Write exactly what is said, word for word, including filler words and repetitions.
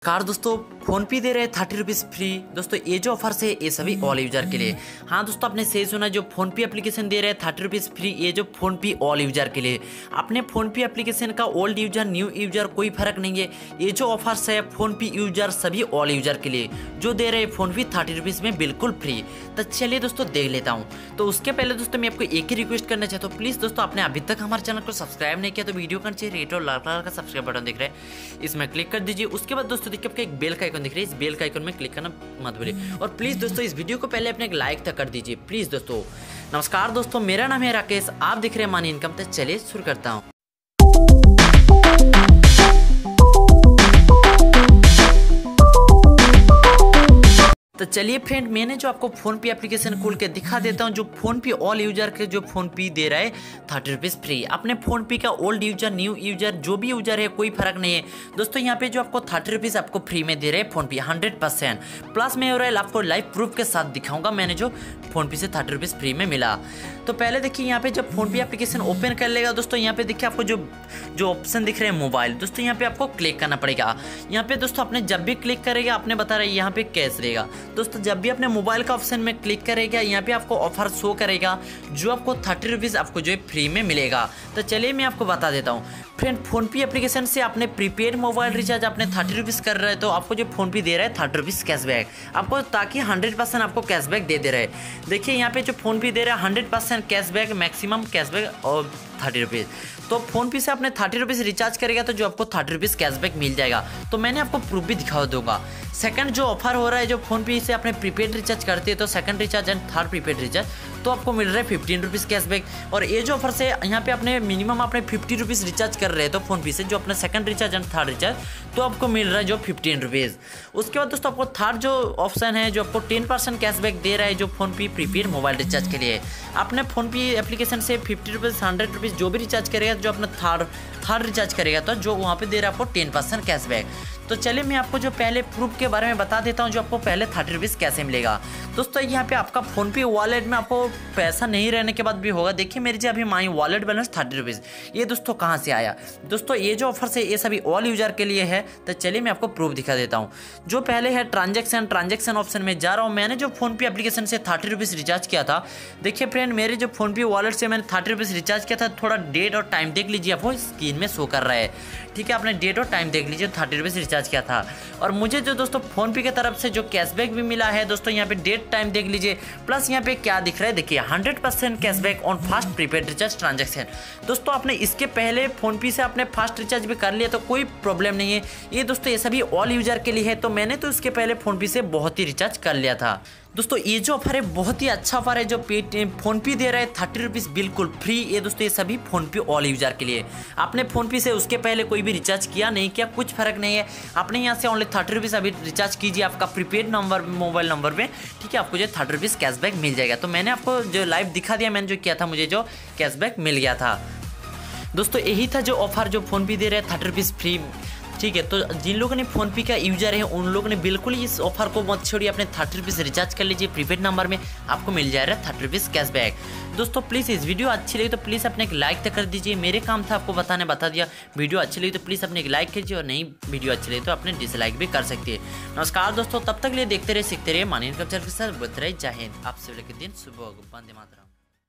Car दोस्तों phone पे दे रहे हैं थर्टी रुपीज़ फ्री। दोस्तों ये जो ऑफर है ये सभी ऑल यूजर के लिए। हाँ दोस्तों आपने सही सुना, जो फोन पे एप्लीकेशन दे रहे हैं थर्टी रुपीज़ फ्री, ये जो फोन पे ऑल यूजर के लिए। अपने फोन पे एप्लीकेशन का ओल्ड यूजर न्यू यूजर कोई फर्क नहीं है। ये जो ऑफर्स है फोन पे यूजर सभी ऑल यूजर के लिए जो दे रहे हैं फोन पे थर्टी रुपीज़ में बिल्कुल फ्री। तो चलिए दोस्तों देख लेता हूँ। तो उसके पहले दोस्तों मैं आपको एक ही रिक्वेस्ट करना चाहता हूँ, प्लीज़ दोस्तों आपने अभी तक हमारे चैनल को सब्सक्राइब नहीं किया तो वीडियो का नीचे रेड और लाल कलर का सब्सक्राइब बटन दिख रहा है, इसमें क्लिक कर दीजिए। उसके बाद दोस्तों देखिए आपका एक बेल का आइकन दिख रहा है, इस बेल का आइकन में क्लिक करना मत भूलिए। और प्लीज़ दोस्तों इस वीडियो को पहले अपने एक लाइक तक कर दीजिए प्लीज़ दोस्तों। नमस्कार दोस्तों, मेरा नाम है राकेश, आप दिख रहे हैं मनी इनकम। तो चलिए शुरू करता हूँ। तो चलिए फ्रेंड, मैंने जो आपको फोन पे एप्लीकेशन खोल के दिखा देता हूँ, जो फोन पे ऑल यूजर के जो फोन पे दे रहा है थर्टी रुपीज़ फ्री। अपने फोन पे का ओल्ड यूजर न्यू यूजर जो भी यूजर है कोई फर्क नहीं है दोस्तों। यहाँ पे जो आपको थर्टी रुपीज़ आपको फ्री में दे रहे हैं फोन पे हंड्रेड परसेंट प्लस मैं और आपको लाइव प्रूफ के साथ दिखाऊंगा मैंने जो फोन पे से थर्टी रुपीज़ फ्री में मिला। तो पहले देखिए यहाँ पे जब फोन पे एप्लीकेशन ओपन कर लेगा दोस्तों, यहाँ पे देखिए आपको जो जो ऑप्शन दिख रहे हैं मोबाइल, दोस्तों यहाँ पे आपको क्लिक करना पड़ेगा। यहाँ पे दोस्तों आपने जब भी क्लिक करेगा आपने बता रहा है यहाँ पे कैश रहेगा दोस्तों। जब भी अपने मोबाइल का ऑप्शन में क्लिक करेगा यहाँ पे आपको ऑफर शो करेगा जो आपको थर्टी रुपीज़ आपको जो है फ्री में मिलेगा। तो चलिए मैं आपको बता देता हूँ फ्रेंड, फोन पे एप्लीकेशन से आपने प्रीपेड मोबाइल रिचार्ज आपने थर्टी रुपीज़ कर रहे हैं तो आपको जो फोन पे दे रहा है थर्टी रुपीज़ कैशबैक आपको, ताकि हंड्रेड परसेंट आपको कैशबैक दे दे रहे हैं। देखिए यहाँ पे जो फोन पे दे रहा है hundred percent cashback, maximum cashback और थर्टी रुपीज़। तो फोन पे से आपने थर्टी रुपीज़ रिचार्ज करेगा तो जो आपको थर्टी रुपीज़ कैशबैक मिल जाएगा। तो मैंने आपको प्रूफ भी दिखा दूंगा। सेकंड जो ऑफर हो रहा है, जो फोन पे से आपने प्रीपेड रिचार्ज करते हैं तो second recharge and third prepaid recharge तो आपको मिल रहा है फिफ्टीन रुपीज़ कैशबैक। और ये जो ऑफर से यहाँ पे आपने मिनिमम आपने फिफ्टी रुपीज़ रिचार्ज कर रहे हैं तो फोन पे से जो अपना second recharge and third recharge तो आपको मिल रहा है जो फिफ्टीन रुपीज़। उसके बाद दोस्तों आपको थर्ड जो ऑप्शन है जो आपको टेन परसेंट कैशबैक दे रहा है जो फोन पे प्रीपेड मोबाइल रिचार्ज के लिए। आपने फोन पे एप्लीकेशन से फिफ्टी रुपीज़ हंड्रेड रुपीज़ जो भी रिचार्ज करेगा, जो अपना थर्ड थर्ड रिचार्ज करेगा तो जो वहाँ पे दे रहा है आपको टेन परसेंट कैशबैक। तो चलिए मैं आपको जो पहले प्रूफ के बारे में बता देता हूँ जो आपको पहले थर्टी रुपीज़ कैसे मिलेगा। दोस्तों यहाँ पे आपका फोन पे वॉलेट में आपको पैसा नहीं रहने के बाद भी होगा। देखिए मेरे जी अभी my wallet balance thirty rupees, ये दोस्तों कहाँ से आया दोस्तों? ये जो ऑफर है ये सभी ऑल यूजर के लिए है। तो चलिए मैं आपको प्रूफ दिखा देता हूँ। जो पहले है ट्रांजेक्शन, ट्रांजेक्शन ऑप्शन में जा रहा हूँ। मैंने जो फोन पे एप्लीकेशन से थर्टी रुपीज़ रिचार्ज किया था, देखिए फ्रेंड मेरे जो फोन पे वॉलेट से मैंने थर्टी रुपीज़ रिचार्ज किया था, थोड़ा डेट और टाइम देख लीजिए, आपको स्क्रीन में शो कर रहा है, ठीक है। आपने डेट और टाइम देख लीजिए, थर्टी रुपीज़ रिचार्ज किया था। और मुझे जो दोस्तों फोन पे की तरफ से जो कैशबैक भी मिला है दोस्तों, यहाँ पे डेट टाइम देख लीजिए, प्लस यहाँ पे क्या दिख रहा है देखिए hundred percent cashback on fast prepaid recharge transaction. दोस्तों आपने इसके पहले फोन पे से आपने फास्ट रिचार्ज भी कर लिया तो कोई प्रॉब्लम नहीं है। ये दोस्तों ये सभी ऑल यूजर के लिए है। तो मैंने तो इसके पहले फोन पे से बहुत ही रिचार्ज कर लिया था। दोस्तों ये जो ऑफर है बहुत ही अच्छा ऑफर है जो पे फोन पे दे रहा है थर्टी रुपीज़ बिल्कुल फ्री। ये दोस्तों ये सभी फोन पे ऑल यूजर के लिए। आपने फोन पे से उसके पहले कोई भी रिचार्ज किया नहीं किया कुछ फर्क नहीं है। आपने यहाँ से ओनली थर्टी रुपीज़ अभी रिचार्ज कीजिए आपका प्रीपेड नंबर मोबाइल नंबर में, ठीक है। आपको जो थर्टी रुपीज़ कैशबैक मिल जाएगा। तो मैंने आपको जो लाइव दिखा दिया, मैंने जो किया था मुझे जो कैशबैक मिल गया था। दोस्तों यही था जो ऑफर जो फोन पे दे रहा है थर्टी रुपीज़ फ्री, ठीक है। तो जिन लोगों ने फोन पे का यूजर है उन लोगों ने बिल्कुल इस ऑफर को मत छोड़िए, अपने थर्टी रुपीज़ रिचार्ज कर लीजिए प्रीपेड नंबर में, आपको मिल जाएगा थर्टी रुपीज़ कैशबैक। दोस्तों प्लीज़ इस वीडियो अच्छी लगी तो प्लीज़ अपने एक लाइक तक कर दीजिए। मेरे काम था आपको बताने, बता दिया। वीडियो अच्छी लगी तो प्लीज़ अपने एक लाइक कीजिए और नहीं वीडियो अच्छी लगी तो अपने डिसलाइक भी कर सकती है। नमस्कार दोस्तों, तब तक लिए देखते रहे सीखते रहे मनी इनकम चैनल के साथ। बता रहे जय हिंद, आपसे दिन सुबह, वंदे मातरम।